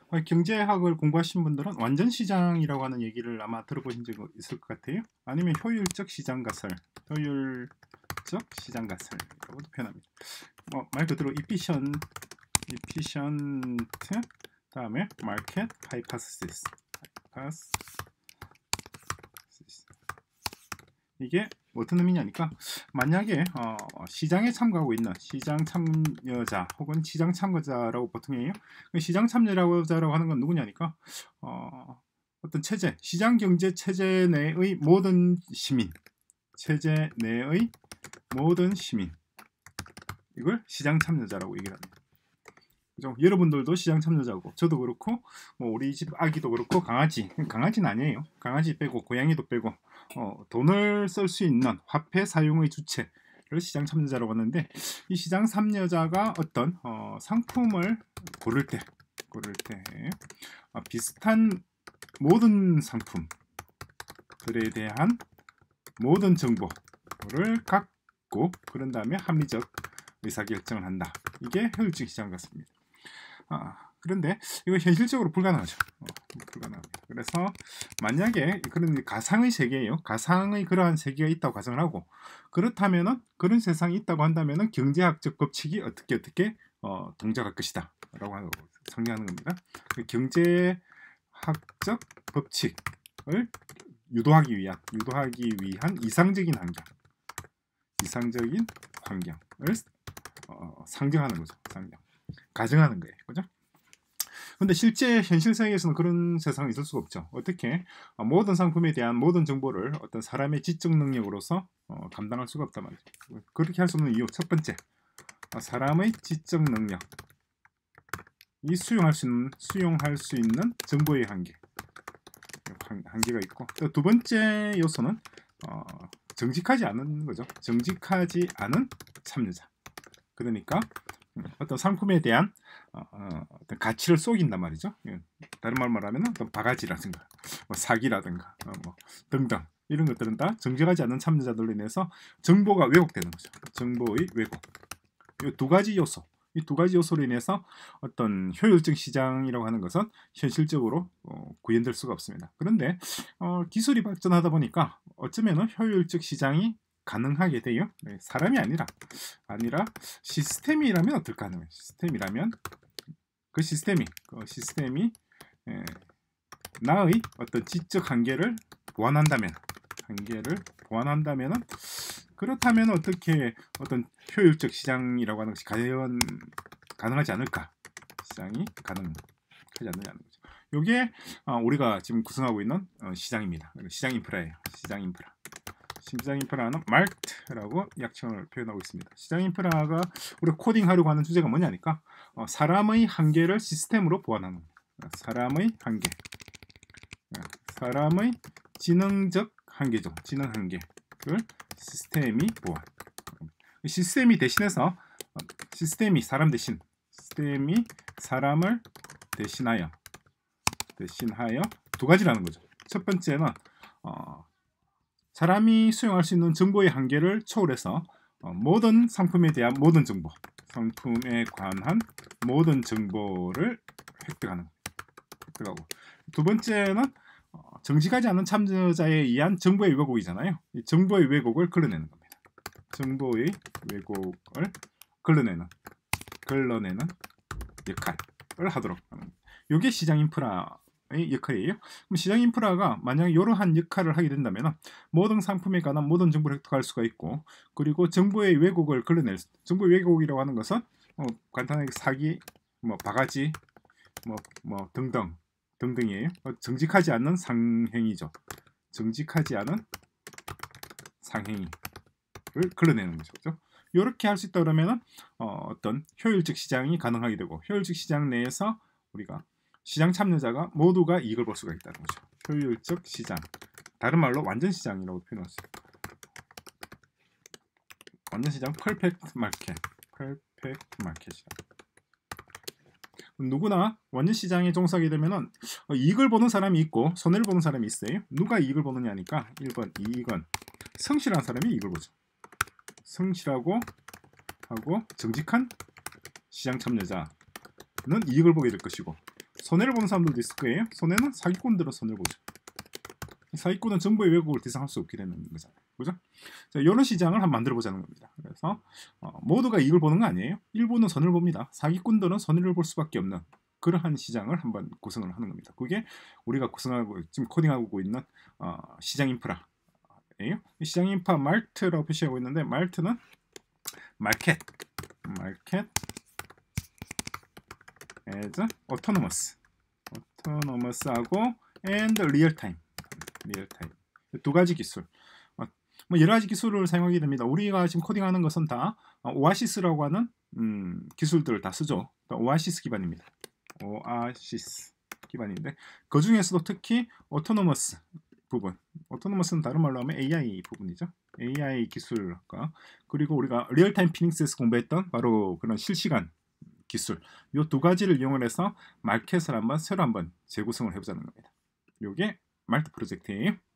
경제학을 공부하신 분들은 완전 시장이라고 하는 얘기를 아마 들어보신 적 있을 것 같아요. 아니면 효율적 시장 가설, 효율적 시장 가설이라고도 표현합니다. 말 그대로 efficient 다음에 market hypothesis. 이게 어떤 의미냐니까, 만약에 시장에 참가하고 있는 시장 참여자 혹은 시장 참가자라고 보통 해요. 시장 참여자라고 하는 건 누구냐니까, 어떤 체제, 시장 경제 체제 내의 모든 시민, 체제 내의 모든 시민, 이걸 시장 참여자라고 얘기를 합니다. 그죠? 여러분들도 시장 참여자고, 저도 그렇고, 우리 집 아기도 그렇고, 강아지는 아니에요. 강아지 빼고 고양이도 빼고, 돈을 쓸 수 있는 화폐 사용의 주체를 시장 참여자라고 하는데, 이 시장 참여자가 어떤 상품을 고를 때 비슷한 모든 상품들에 대한 모든 정보를 갖고, 그런 다음에 합리적 의사결정을 한다. 이게 효율적 시장 같습니다. 그런데 이거 현실적으로 불가능하죠. 불가능합니다. 그래서 만약에 그런 가상의 세계예요. 가상의 그러한 세계가 있다고 가정을 하고, 그렇다면은, 그런 세상이 있다고 한다면은 경제학적 법칙이 어떻게 동작할 것이다 라고 상징하는 겁니다. 그 경제학적 법칙을 유도하기 위한 이상적인 환경을 상정하는 거죠. 가정하는 거예요. 그죠? 근데 실제 현실 세계에서는 그런 세상은 있을 수가 없죠. 어떻게 모든 상품에 대한 모든 정보를 어떤 사람의 지적 능력으로서 감당할 수가 없단 말이죠. 그렇게 할 수 없는 이유, 첫 번째, 사람의 지적 능력이 수용할 수 있는 정보의 한계가 있고, 또 두 번째 요소는 정직하지 않은 거죠. 정직하지 않은 참여자. 그러니까 어떤 상품에 대한 어떤 가치를 속인단 말이죠. 다른 말로 말하면 어떤 바가지라든가 사기라든가 등등, 이런 것들은 다 정직하지 않은 참여자들로 인해서 정보가 왜곡되는 거죠. 정보의 왜곡. 이 두 가지 요소로 인해서 어떤 효율적 시장이라고 하는 것은 현실적으로 구현될 수가 없습니다. 그런데 기술이 발전하다 보니까 어쩌면 효율적 시장이 가능하게 돼요. 사람이 아니라 시스템이라면 어떨까 하는 거예요. 시스템이라면 그 시스템이 나의 어떤 지적 한계를 보완한다면 그렇다면 어떻게 어떤 효율적 시장이라고 하는 것이 과연 가능하지 않을까? 시장이 가능하지 않느냐는 거죠. 이게 우리가 지금 구성하고 있는 시장입니다. 시장 인프라예요. 시장 인프라는 마르트라고 약칭을 표현하고 있습니다. 시장 인프라가 우리가 코딩하려고 하는 주제가 뭐냐니까, 사람의 한계를 시스템으로 보완하는 겁니다. 사람의 지능적 한계죠. 지능 한계를 시스템이 보완. 시스템이 대신해서 시스템이 사람을 대신하여 두 가지라는 거죠. 첫 번째는 사람이 수용할 수 있는 정보의 한계를 초월해서 모든 상품에 대한 모든 정보, 상품에 관한 모든 정보를 획득하고, 두 번째는 정직하지 않은 참여자에 의한 정보의 왜곡이잖아요. 이 정보의 왜곡을 걸러내는 겁니다. 정보의 왜곡을 걸러내는 역할을 하도록 하는, 이게 시장 인프라의 역할이에요. 그럼 시장 인프라가 만약 이러한 역할을 하게 된다면 모든 상품에 관한 모든 정보를 획득할 수가 있고, 그리고 정보의 왜곡을 걸러낼 정보의 왜곡이라고 하는 것은 간단하게 사기, 바가지, 등등이에요. 정직하지 않는 상행위죠. 정직하지 않은 상행위를 걸러내는 거죠. 그렇죠? 이렇게 할 수 있다 그러면 어떤 효율적 시장이 가능하게 되고, 효율적 시장 내에서 우리가 시장 참여자가 모두가 이익을 볼 수가 있다는 거죠. 효율적 시장, 다른 말로 완전 시장이라고 표현할 수 있습니다. 완전 시장, 퍼펙트 마켓이다. 누구나 완전 시장에 종사하게 되면은 이익을 보는 사람이 있고 손해를 보는 사람이 있어요. 누가 이익을 보느냐니까, 1번 이익은 성실한 사람이 이익을 보죠. 성실하고 하고 정직한 시장 참여자는 이익을 보게 될 것이고, 손해를 보는 사람들도 있을 거예요. 손해는 사기꾼들은 손해를 보죠. 사기꾼은 정보의 왜곡을 대상할 수 없게 되는 거잖아요. 그죠? 자, 이런 시장을 한번 만들어 보자는 겁니다. 그래서 모두가 이익을 보는 거 아니에요. 일부는 손해를 봅니다. 사기꾼들은 손해를 볼 수밖에 없는 그러한 시장을 한번 구성을 하는 겁니다. 그게 우리가 구성하고 지금 코딩하고 있는 시장 인프라예요. 시장 인프라 말트라고 표시하고 있는데 말트는 마켓 as autonomous하고 and real time 두 가지 기술. 뭐 여러 가지 기술을 사용하게 됩니다. 우리가 지금 코딩하는 것은 다 오아시스라고 하는 기술들을 다 쓰죠. 오아시스 기반입니다. 오아시스 기반인데 그 중에서도 특히 오토노머스 부분, 오토노머스는 다른 말로 하면 AI 부분이죠. AI 기술과 그리고 우리가 리얼타임 피닉스에서 공부했던 바로 그런 실시간 기술, 이 두 가지를 이용해서 마켓을 새로 한번 재구성을 해보자는 겁니다. 이게 말트 프로젝트예요.